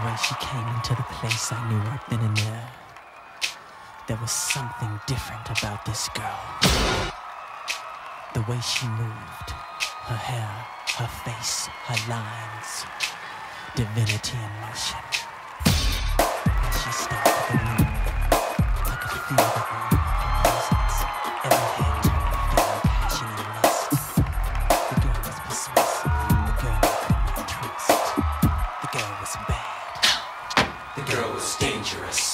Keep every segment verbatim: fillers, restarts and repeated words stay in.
way she came into the place, I knew right then and there. There was something different about this girl. The way she moved, her hair, her face, her lines, divinity in motion. As she stepped to the room, I could feel the aura of her presence. Every head turned, feeling passion and lust. The girl was persuasive, the girl I could not trust. The girl was bad, the girl was dangerous.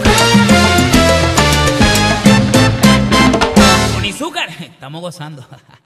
Estamos gozando.